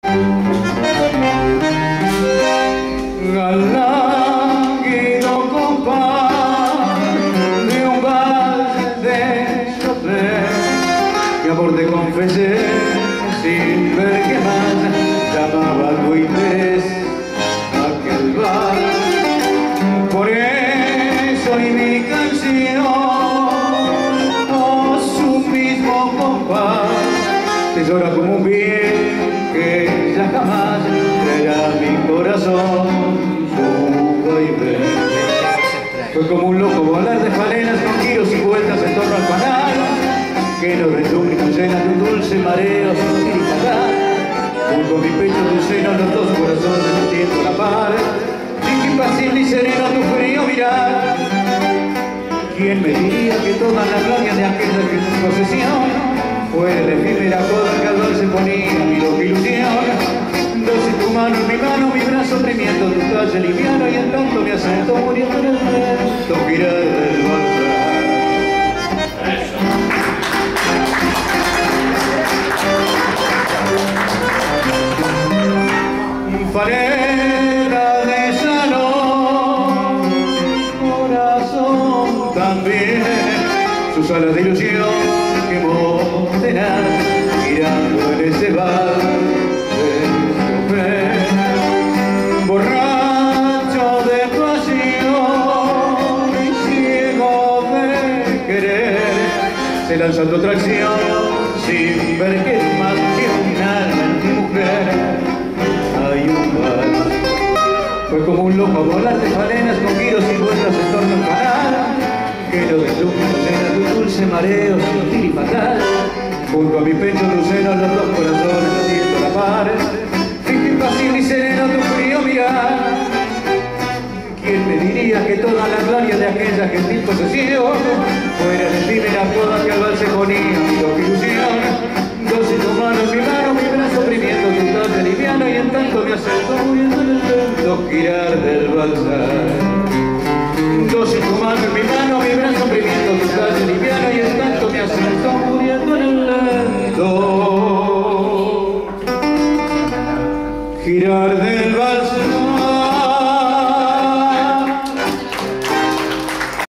Al lánguido compás de un vals de Chopin, mi amor te confesé sin ver que más llamaba tu interés aquel vals. Por eso y mi canción con su mismo compás te llora como un bien que ya jamás traerá mi corazón su vaivén. Fue como un loco volar de falenas con giros y vueltas en torno al panal, que nos retumbre y nos llena de un dulce mareo sutil y fatal. Junto a mi pecho tu seno, los dos corazones latiendo a la par, y impasible y sereno tu frío mirar. ¿Quién me diría que toda la gloria de aquella que es posesión fue la efímera coda que al ver se ponía mi loca ilusión? Doce tu mano en mi mano, mi brazo oprimiendo tu talle liviano, y en tanto me asento muriendo en el viento girar del balsar. Farera de salón, corazón también, sus alas de ilusión que morderán girando en ese bar de Chopin. Borracho de pasión y ciego de querer, se lanza tu atracción sin ver que es más que un alma en mi mujer. Hay un vals. Fue como un loco volar de falenas con giros y vueltas en torno al canal, que lo deslumbra y llena de un dulce mareo sutil y fatal. Junto a mi pecho tu seno, los dos corazones latiendo a la par, finge impasible y sereno tu frío mirar. ¿Quién me diría que toda la gloria de aquella gentil posesión fuera de ti de la coda que al vals se ponía mi loca ilusión? Doce tu mano en mi mano, mi brazo oprimiendo tu talle liviano, y en tanto me acerco muriendo en el viento girar del balsar.